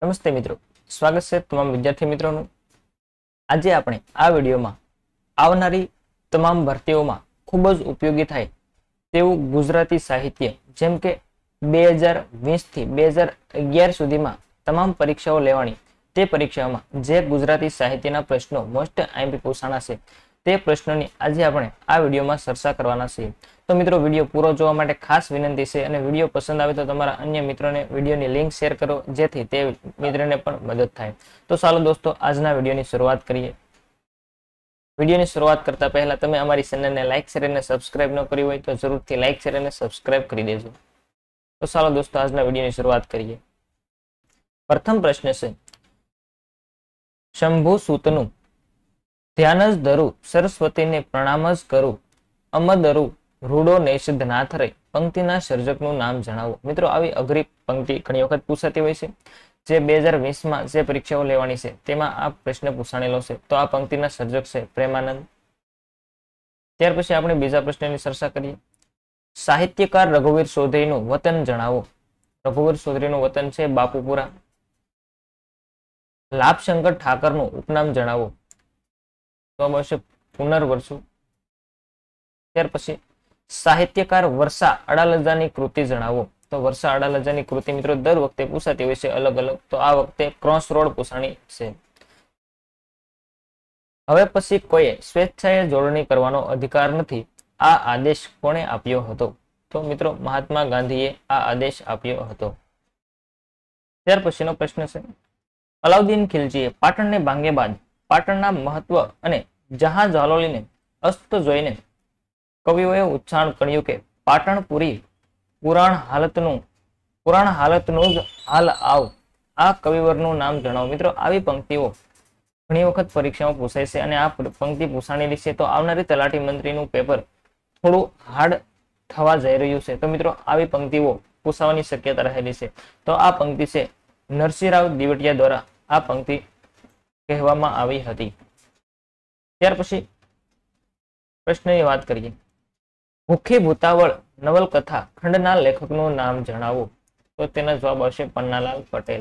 નમસ્તે મિત્રો, સ્વાગત છે તમામ વિદ્યાર્થી મિત્રોનું। આજે આપણે આ વિડીયોમાં આવનારી તમામ ભરતીઓમાં ખૂબ જ ઉપયોગી થાય તેવું ગુજરાતી સાહિત્ય જેમ કે 2020 થી 2011 સુધીમાં તમામ પરીક્ષાઓ લેવાની તે પરીક્ષાઓમાં જે ગુજરાતી સાહિત્યના પ્રશ્નો મોસ્ટ આઈએમપી પૂછાણા છે તે પ્રશ્નોની આજે આપણે આ વિડીયોમાં ચર્ચા કરવાના છીએ। તો મિત્રો વિડીયો પૂરો જોવા માટે ખાસ વિનંતી છે અને વિડીયો પસંદ આવે તો તમારા અન્ય મિત્રોને વિડીયોની લિંક શેર કરો જેથી તે મિત્રને પણ મદદ થાય। તો ચાલો દોસ્તો આજના વિડીયોની શરૂઆત કરીએ। વિડીયોની શરૂઆત કરતા પહેલા તમે અમારી ચેનલને લાઈક શેર અને સબસ્ક્રાઇબ ન કરી હોય તો જરૂરથી લાઈક શેર અને સબસ્ક્રાઇબ કરી દેજો। તો ચાલો દોસ્તો આજના વિડીયોની શરૂઆત કરીએ। પ્રથમ પ્રશ્ન છે શંભુ સૂતનું ધ્યાન જ ધરું સરસ્વતીને પ્રણામ જ કરું અમદરું રૂડો નિષિદ્ધ ના થરે પંક્તિના સર્જકનું નામ જણાવો। મિત્રો આવી અઘરી પંક્તિ ઘણી વખત પૂછાતી હોય છે જે 2020માં જે પરીક્ષાઓ લેવાની છે તેમાં આ પ્રશ્ન પૂછાણેલો છે। તો આ પંક્તિના સર્જક છે પ્રેમાનંદ। ત્યાર પછી આપણે બીજા પ્રશ્નની ચર્ચા કરીએ। સાહિત્યકાર રઘુવીર ચૌધરીનું વતન જણાવો। રઘુવીર ચૌધરીનું વતન છે બાપુપુરા। લાભશંકર ઠાકરનું ઉપનામ જણાવો। તો આવશે પુનર્વસુ। ત્યાર પછી સાહિત્યકાર વર્ષા અડાલજાની કૃતિ જણાવો। તો વર્ષા અડાલજાની કૃતિ મિત્રો દર વખતે પૂછાતી હોય છે અલગ અલગ, તો આ વખતે ક્રોસ રોડ પૂછાણી છે। હવે પછી કોઈએ સ્વેચ્છાએ જોડણી કરવાનો અધિકાર નથી આ આદેશ કોણે આપ્યો હતો? તો મિત્રો મહાત્મા ગાંધીએ આ આદેશ આપ્યો હતો। ત્યાર પછીનો પ્રશ્ન છે અલાઉદ્દીન ખિલજીએ પાટણને ભાંગે બાદ પાટણના મહત્વ અને જહાં જાલોલીને અસ્ત જોઈને કવિઓએ ઉચ્ચારણ કર્યું કે પાટણપુરી પુરાણ હાલતનું જ હાલ આવ। આ કવિવરનું નામ જણાવો। મિત્રો આવી પંક્તિઓ ઘણી વખત પરીક્ષામાં પૂછાય છે અને આ પંક્તિ પૂછાણેલી છે તો આવનારી તલાટી મંત્રીનું પેપર થોડું હાર્ડ થવા જઈ રહ્યું છે। તો મિત્રો આવી પંક્તિઓ પૂછાવાની શક્યતા રહેલી છે। તો આ પંક્તિ છે નરસિંહરાવ દિવેટિયા દ્વારા આ પંક્તિ કહેવામાં આવી હતી। ત્યાર પછી પ્રશ્નની વાત કરીએ। ભૂખી ભૂતાવળ નવલકથા ખંડના લેખકનું નામ જણાવો। તો તેનો જવાબ આવશે પન્નાલાલ પટેલ।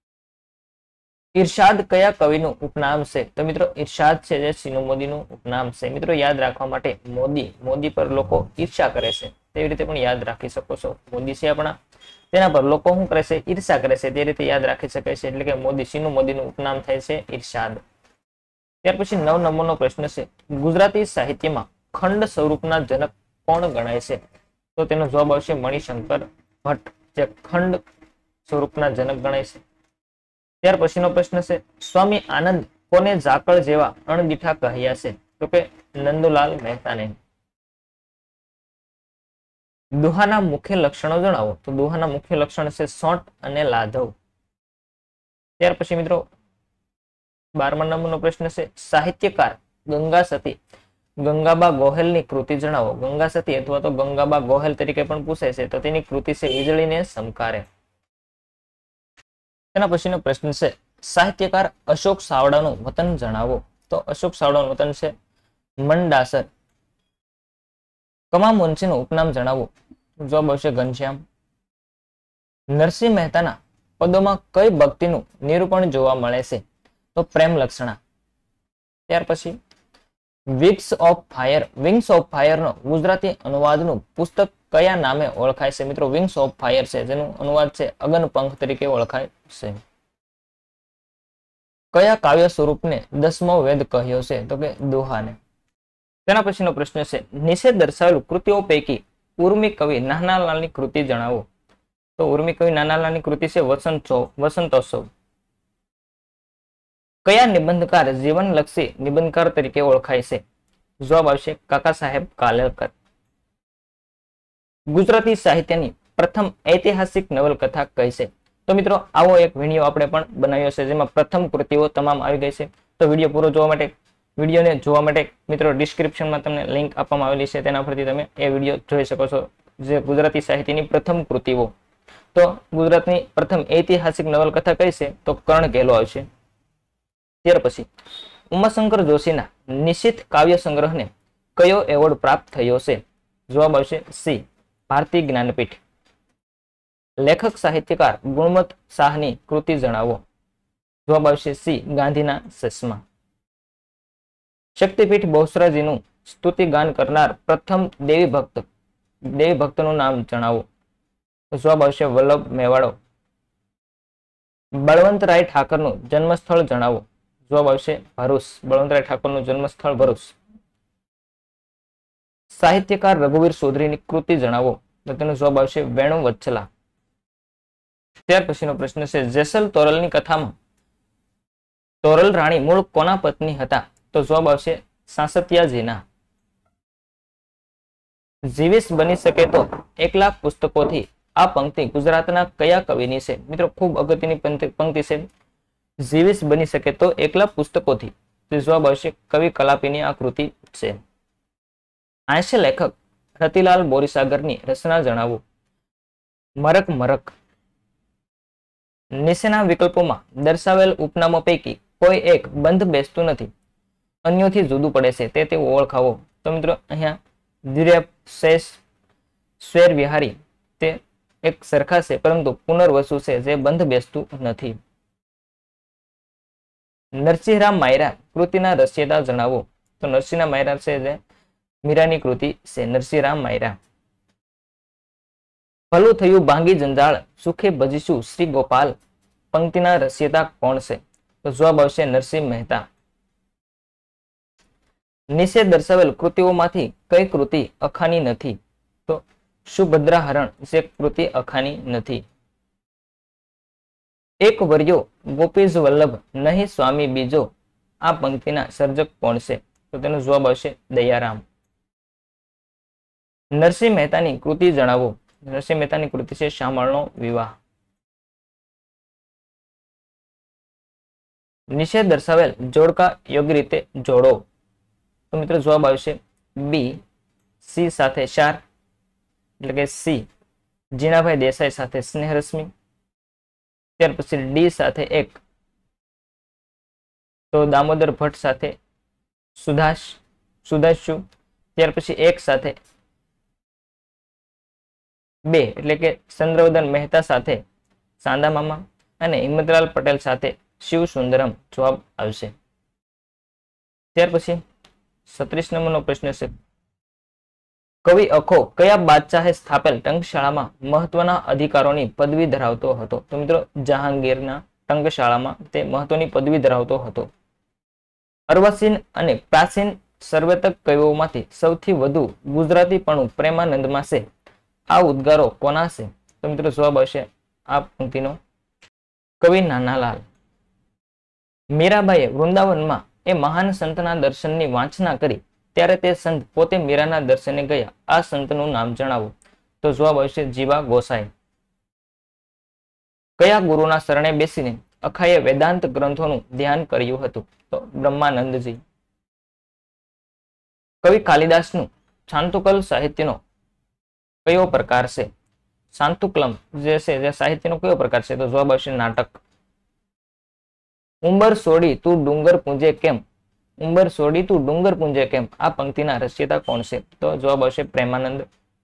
ઇરશાદ કયા કવિનું ઉપનામ છે? તો મિત્રો ઇરશાદ છે જે સીનુ મોદીનું ઉપનામ છે। મિત્રો યાદ રાખવા માટે મોદી પર લોકો ઈર્ષા કરે છે તેવી રીતે પણ યાદ રાખી શકો છો। મોદી છે આપણા, તેના પર લોકો શું કરે છે? ઈર્ષા કરે છે, તે રીતે યાદ રાખી શકાય છે। એટલે કે મોદી, સીનુ મોદીનું ઉપનામ થાય છે ઇરશાદ। ત્યાર પછી 9 નંબરનો પ્રશ્ન છે ગુજરાતી સાહિત્યમાં ખંડ સ્વરૂપના જનક કોણ ગણાય છે? તો તેનો જવાબ આવશે મણિશંકર ભટ્ટ જે ખંડ સ્વરૂપના જનક ગણાય છે। ત્યાર પછીનો પ્રશ્ન છે સ્વામી આનંદ કોને ઝાકળ જેવા અણદીઠા કહ્યા છે? તો કે નંદુલાલ મહેતાને। દુહાના મુખ્ય લક્ષણો જણાવો। તો દુહાના મુખ્ય લક્ષણ છે સોંટ અને લાધવ। ત્યાર પછી મિત્રો 12મા નંબરનો પ્રશ્ન છે સાહિત્યકાર ગંગા સતી ગંગાબા ગોહેલની કૃતિ જણાવો। ગંગા સતી અથવા તો ગંગાબા ગોહેલ તરીકે પણ પૂછાય છે તો તેની કૃતિ છે વીજળીને સમકારે। તેના પછીનો પ્રશ્ન છે સાહિત્યકાર અશોક સાવડાનું વતન જણાવો। તો અશોક સાવડાનું વતન છે મંડાસર। કમા મુનશીનું ઉપનામ જણાવો। જવાબ આવશે ઘનશ્યામ। નરસિંહ મહેતાના પદોમાં કઈ ભક્તિનું નિરૂપણ જોવા મળે છે? તો પ્રેમ લક્ષણા। ત્યાર પછી વિંગ્સ ઓફ ફાયરનો ગુજરાતી અનુવાદનું પુસ્તક કયા નામે ઓળખાય છે? મિત્રો વિંગ્સ ઓફ ફાયર છે જેનું અનુવાદ છે અગનપંખ તરીકે ઓળખાય છે। કયા કાવ્ય સ્વરૂપને 10મો વેદ કહ્યો છે? તો કે દોહાને। તેના પછીનો પ્રશ્ન છે નીચે દર્શાવેલ કૃતિઓ પૈકી ઉર્મી કવિ નાનાલાલની કૃતિ જણાવો। તો ઉર્મી કવિ નાનાલાલની કૃતિ છે વસંતોત્સવ। કયા નિબંધકાર જીવનલક્ષી નિબંધકાર તરીકે ઓળખાય છે? જવાબ આવશે કાકા સાહેબ કાલેલકર। ગુજરાતી સાહિત્યની પ્રથમ ઐતિહાસિક નવલકથા કઈ છે? તો મિત્રો આવો એક વિડીયો આપણે પણ બનાવ્યો છે જેમાં પ્રથમ કૃતિઓ તમામ આવી ગઈ છે। તો વિડીયો પૂરો વિડીયોને જોવા માટે મિત્રો ડિસ્ક્રિપ્શનમાં તમને લિંક આપવામાં આવેલી છે તેના પરથી તમે એ વિડીયો જોઈ શકો છો જે ગુજરાતી સાહિત્યની પ્રથમ કૃતિઓ। તો ગુજરાતની પ્રથમ ઐતિહાસિક નવલકથા કઈ છે? તો કર્ણ ઘેલો આવશે। ત્યાર પછી ઉમાશંકર જોશીના નિશિત કાવ્ય સંગ્રહને કયો એવોર્ડ પ્રાપ્ત થયો છે? જવાબ આવશે સી ભારતીય જ્ઞાનપીઠ। લેખક સાહિત્યકાર ગુણવંત શાહની કૃતિ જણાવો। જવાબ આવશે સી ગાંધીના ચશ્મા. શક્તિપીઠ બહુચરાજીનું સ્તુતિ ગાન કરનાર પ્રથમ દેવી ભક્તનું નામ જણાવો. તો જવાબ આવશે વલ્લભ મેવાડો. બળવંતરાય ઠાકરનું જન્મસ્થળ જણાવો. જવાબ આવશે ભરૂચ. બળવંતરાય ઠાકરનું જન્મસ્થળ ભરૂચ. સાહિત્યકાર રઘુવીર ચૌધરીની કૃતિ જણાવો. તો તેનો જવાબ આવશે વેણુ વત્સલા. ત્યાર પછીનો પ્રશ્ન છે જેસલ તોરલની કથામાં તોરલ રાણી મૂળ કોના પત્ની હતા. તો જવાબ આવશે સાસત્યાજીના. જીવીશ બની શકે તો એકલા પુસ્તકોથી આ પંક્તિ ગુજરાતના કયા કવિની છે. મિત્રો ખૂબ અગત્યની પંક્તિ છે. જીવીશ બની શકે તો એકલા પુસ્તકોથી. જવાબ આવશે કવિ કલાપીની આ કૃતિ છે. હાસ્ય લેખક રતિલાલ બોરીસાગરની રચના જણાવો. મરક મરક. નીચેના વિકલ્પોમાં દર્શાવેલ ઉપનામો પૈકી કોઈ એક બંધ બેસતું નથી, અન્યોથી જુદું પડે છે, તે ઓળખાવો. તો મિત્રો અહીંયા દ્વિરેફ, શેષ, સ્વેર વિહારી તે એક સરખા છે, પરંતુ પુનર્વસુ છે જે બંધ બેસતું નથી. નરસિંહરામ માયરા કૃતિના રચયિતા જણાવો. તો નરસિંહરામ માયરા છે જે મીરાની કૃતિ છે. નરસિંહરામ માયરા. ભલું થયું ભાંગી જંજાળ સુખે ભજીશું શ્રી ગોપાલ પંક્તિના રચયિતા કોણ છે. તો જવાબ આવશે નરસિંહ મહેતા. નીચે દર્શાવેલ કૃતિઓમાંથી કઈ કૃતિ અખાની નથી. તો સુભદ્રા હરણ જે કૃતિ અખાની નથી. એક વર્યો ગોપીજ વલ્લભ નહીં સ્વામી બીજો આ પંક્તિના સર્જક કોણ છે. તો તેનો જવાબ આવશે દયારામ. નરસિંહ મહેતાની કૃતિ જણાવો. નરસિંહ મહેતાની કૃતિ છે શામળનો વિવાહ. નીચે દર્શાવેલ જોડકા યોગ્ય રીતે જોડો. તો મિત્રો જવાબ આવશે બી સી સાથે શાર એટલે કે સી જીણાભાઈ દેસાઈ સાથે સ્નેહરશ્મિ. ત્યાર પછી ડી સાથે એક તો દામોદર ભટ્ટ સાથે સુધાંશુ. ત્યાર પછી એક સાથે બે એટલે કે ચંદ્રવદન મહેતા સાથે સાંદા મામા અને હિંમતલાલ પટેલ સાથે શિવ સુંદરમ જવાબ આવશે. ત્યાર પછી 36 નંબરનો પ્રશ્ન છે કવિ અખો કયા બાદશાહે સ્થાપેલ ટંકશાળામાં મહત્વના અધિકારોની પદવી ધરાવતો હતો. તો મિત્રો જહાંગીરના ટંકશાળામાં તે મહત્વની પદવી ધરાવતો હતો. અર્વાચીન અને પ્રાચીન સર્વેતક કવિઓમાંથી સૌથી વધુ ગુજરાતીપણું પ્રેમાનંદમાં છે. આ ઉદ્ગારો કોના છે. તો મિત્રો જવાબ આવશે આ પંક્તિનો કવિ નાનાલાલ. મીરાબાઈએ વૃંદાવનમાં એ મહાન સંતના દર્શનની વાંચના કરી ત્યારે તે સંત પોતે મીરાના દર્શને ગયા. આ સંતનું નામ જણાવો. તો જવાબ આવશે જીવા ગોસાઈ. કયા ગુરુના શરણે બેસીને અખાએ વેદાંત ગ્રંથોનું ધ્યાન કર્યું હતું. તો બ્રહ્માનંદજી. કવિ કાલિદાસનું શાંતુકલ સાહિત્યનો કયો પ્રકાર છે. શાંતુક્લમ જે છે જે સાહિત્યનો કયો પ્રકાર છે. તો જવાબ આવશે નાટક. ઉંબર સોડી તું ડુંગર પૂંજે કેમ. ઉંબર સોડી તું ડુંગર પૂંજે કેમ આ પંક્તિના રચયિતા કોણ છે. તો જવાબ આવશે પ્રેમાનંદ.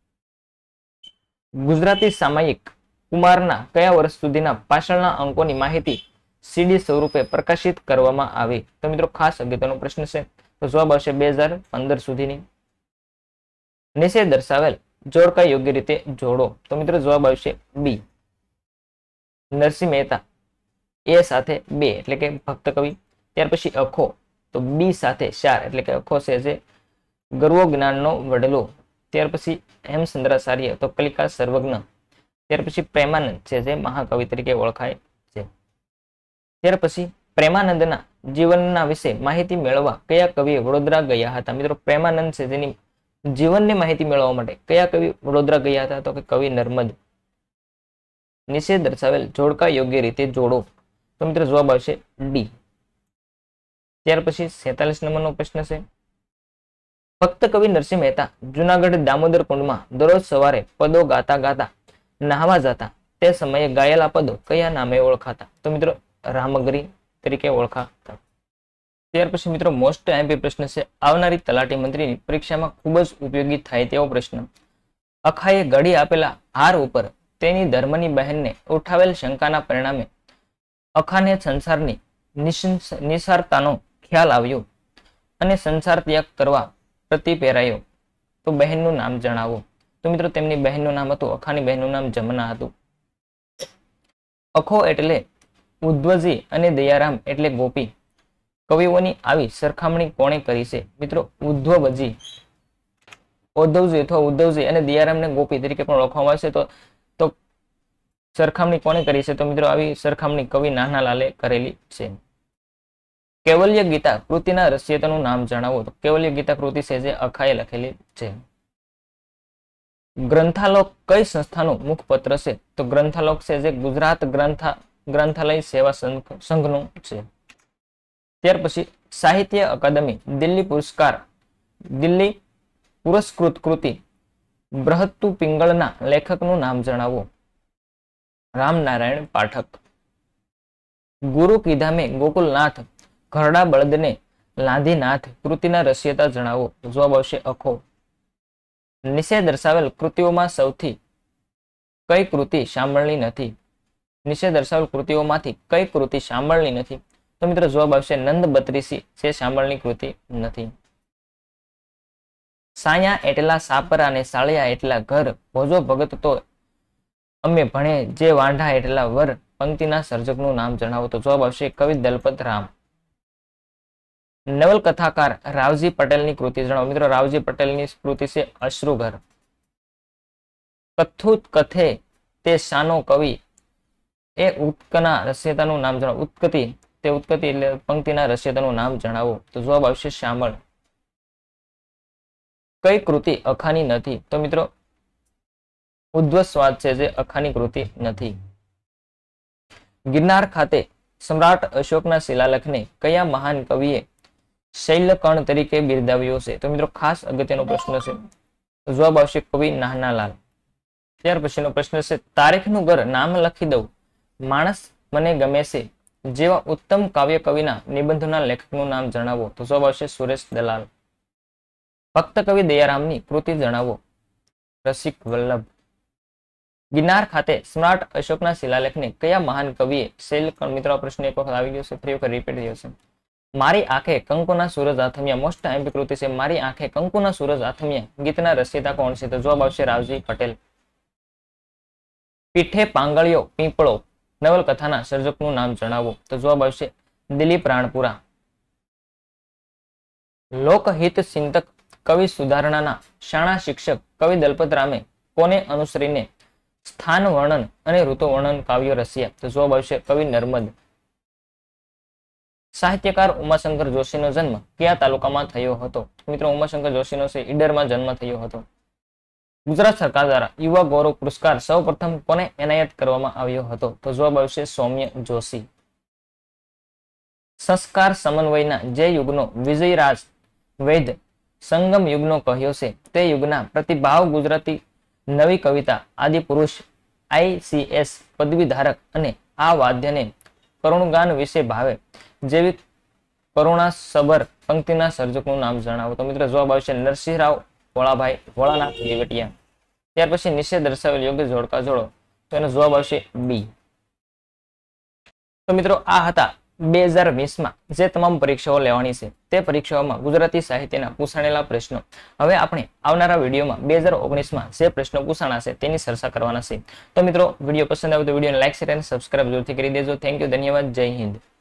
ગુજરાતી સામાયિક કુમારના કયા વર્ષ સુધીના પાછળના અંકોની માહિતી સીડી સ્વરૂપે પ્રકાશિત કરવામાં આવી. તો મિત્રો ખાસ અગત્યનો પ્રશ્ન છે. તો જવાબ આવશે 2015 સુધીની. નીચે દર્શાવેલ જોડકા યોગ્ય રીતે જોડો. તો મિત્રો જવાબ આવશે બી નરસિંહ મહેતા એ સાથે બે એટલે કે ભક્ત કવિ. ત્યાર પછી અખો તો બી સાથે શાર એટલે કે અખો છે જે ગર્વો જ્ઞાનનો વડલો. ત્યાર પછી હેમચંદ્રાચાર્ય તો કલિકા સર્વજ્ઞ. ત્યાર પછી પ્રેમાનંદ છે જે મહાકવિ તરીકે ઓળખાય છે. ત્યાર પછી પ્રેમાનંદના જીવનના વિશે માહિતી મેળવવા કયા કવિએ વડોદરા ગયા હતા. મિત્રો પ્રેમાનંદ છે જેની જીવનની માહિતી મેળવવા માટે કયા કવિ વડોદરા ગયા હતા. તો કે કવિ નર્મદ. નીચે દર્શાવેલ જોડકા યોગ્ય રીતે જોડો. તો મિત્રો જવાબ આવશે ડી. ત્યાર પછી 47 નંબરનો પ્રશ્ન છે ભક્ત કવિ નરસિંહ મહેતા જુનાગઢ દામોદર કુંડમાં દરરોજ સવારે પદો ગાતા ગાતા નહાવા જતા. તે સમયે ગાયેલા પદો કયા નામે ઓળખાતા. તો મિત્રો રામગરી તરીકે ઓળખાતા. ત્યાર પછી મિત્રો મોસ્ટ આઈએમપી પ્રશ્ન છે આવનારી તલાટી મંત્રીની પરીક્ષામાં ખૂબ જ ઉપયોગી થાય તેવો પ્રશ્ન. અખાએ ઘડી આપેલા હાર ઉપર તેની ધર્મની બહેનને ઉઠાવેલ શંકાના પરિણામે અખાને સંસારની નિસારતાનો ખ્યાલ આવ્યો અને સંસાર ત્યાગ કરવા પ્રતિ પ્રેરાયો તો બહેનનું નામ જણાવો. તો મિત્રો તેમની બહેનનું નામ હતું અખાની બહેનનું નામ જમના હતું. અખો એટલે ઉદ્ધવજી અને દયારામ એટલે ગોપી. કવિઓની આવી સરખામણી કોણે કરી છે? મિત્રો ઉદ્ધવજી અથવા ઉદ્ધવજી અને દયારામને ગોપી તરીકે પણ ઓળખવામાં આવે છે. તો સરખામણી કોણે કરી છે? તો મિત્રો આવી સરખામણી કવિ નાનાલાલે કરેલી છે. કેવલ્ય ગીતા કૃતિના રચયિતાનું નામ જણાવો. તો કેવલ્ય ગીતા કૃતિ છે જે અખાએ લખેલી છે. ગ્રંથાલોક કઈ સંસ્થાનું મુખપત્ર છે? તો ગ્રંથાલોક છે જે ગુજરાત ગ્રંથાલય સેવા સંઘનું છે. ત્યાર પછી સાહિત્ય અકાદમી દિલ્હી પુરસ્કૃત કૃતિ બૃહત્તુ પિંગળના લેખકનું નામ જણાવો. રામનારાયણ પાઠક. ગુરુ કીધા મેં ગોકુલનાથ ઘરડા બળદને લાંધીનાથ કૃતિના રચયિતા જણાવો. જવાબ આવશે અખો. નીચે દર્શાવેલ કૃતિઓમાં સૌથી કઈ કૃતિ શામળની નથી? નીચે દર્શાવેલ કૃતિઓમાંથી કઈ કૃતિ શામળની નથી? તો મિત્રો જવાબ આવશે નંદ બત્રીસી જે શામળની કૃતિ નથી. સાયા એટલા સાપરા અને સાળિયા એટલા ઘર ભોજો ભગત તો અમે ભણે જે વાંઢા એટલા વર પંક્તિના સર્જકનું નામ જણાવો. તો જવાબ આવશે કવિ દલપત રામ. નવલકથાકાર રાવજી પટેલની કૃતિ જણાવો. મિત્રો રાવજી પટેલની કૃતિ છે અશ્રુઘર. કથુત કથે તે શાનો કવિ એ ઉત્કના રચયિતાનું નામ જણાવો. ઉત્કતિ એટલે પંક્તિના રચયિતાનું નામ જણાવો. તો જવાબ આવશે શામળ. કઈ કૃતિ અખાની નથી? તો મિત્રો ઉદ્ધવસ્વાદ છે જે અખાની કૃતિ નથી. ગિરનાર ખાતે સમ્રાટ અશોકના શિલાલેખને કયા મહાન કવિએ શૈલકર્ણ તરીકે બિરદાવ્યો છે? તો મિત્રો ખાસ અગત્યનો પ્રશ્ન છે. જવાબ આવશે કવિ નાનાલાલ. ત્યાર પછીનો પ્રશ્ન છે તારીખનું ઘર નામ લખી દઉં માણસ મને ગમે છે જેવા ઉત્તમ કાવ્ય કવિના નિબંધોના લેખકનું નામ જણાવો. તો જવાબ આવશે સુરેશ દલાલ. ભક્ત કવિ દયારામની કૃતિ જણાવો. રસિક વલ્લભ. ગિરનાર ખાતે સમ્રાટ અશોકના શિલાલેખને કયા મહાન કવિએ શૈલકર્ણ? મિત્રો આ પ્રશ્ન એક વખત આવી ગયો છે, ફરી વખત રિપીટ થયો છે. મારી આંખે કંકુના સૂરજ આથમ્યા મોસ્ટ આઈએમપી કૃતિ છે. મારી આંખે કંકુના સૂરજ આથમ્યા ગીતના રચયિતા કોણ છે? તો જવાબ આવશે રાવજી પટેલ. પીઠે પાંગળ્યો પીપળો નવલકથાના સર્જકનું નામ જણાવો. તો જવાબ આવશે દિલીપ રાણપુરા. લોકહિત ચિંતક કવિ સુધારણાના શાણા શિક્ષક કવિ દલપત રામે કોને અનુસરીને સ્થાન વર્ણન અને ઋતુ વર્ણન કાવ્યો રચ્યા? તો જવાબ આવશે કવિ નર્મદ. સાહિત્યકાર ઉમાશંકર જોશીનો જન્મ કયા તાલુકામાં થયો હતો? મિત્રો ઉમાશંકર જોશીનો છે ઈડરમાં જન્મ થયો હતો. ગુજરાત સરકાર દ્વારા યુવા ગૌરવ પુરસ્કાર સૌ પ્રથમ કોને એનાયત કરવામાં આવ્યો હતો? તો જવાબ આવશે સૌમ્ય જોશી. સંસ્કાર સમન્વયના જે યુગનો વિજયરાજ વૈદ સંગમ યુગનો કહ્યો છે તે યુગના પ્રતિભાવ ગુજરાતી નવી કવિતા આદિ પુરુષ ICS પદવી ધારક અને આ વાદ્યને કરુણગાન વિશે ભાવે જેવી કરુણાસભર પંક્તિના સર્જકનું નામ જણાવો. તો મિત્રો જવાબ આવશે નરસિંહરાવ ભોળાનાથ દેવટિયા. ત્યાર પછી નીચે દર્શાવેલ યોગ્ય જોડકા જોડો. તો એનો જવાબ આવશે બી. તો મિત્રો આ હતા 2020માં જે તમામ પરીક્ષાઓ લેવાની છે તે પરીક્ષાઓમાં ગુજરાતી સાહિત્યના પૂછાણેલા પ્રશ્નો. હવે આપણે આવનારા વિડીયોમાં 2019માં જે પ્રશ્નો પૂછાણા છે તેની ચર્ચા કરવાના છે. તો મિત્રો વિડીયો પસંદ આવે તો વિડીયોને લાઈક શેર અને સબસ્ક્રાઇબ જરૂરથી કરી દેજો. થેન્ક યુ, ધન્યવાદ, જય હિન્દ.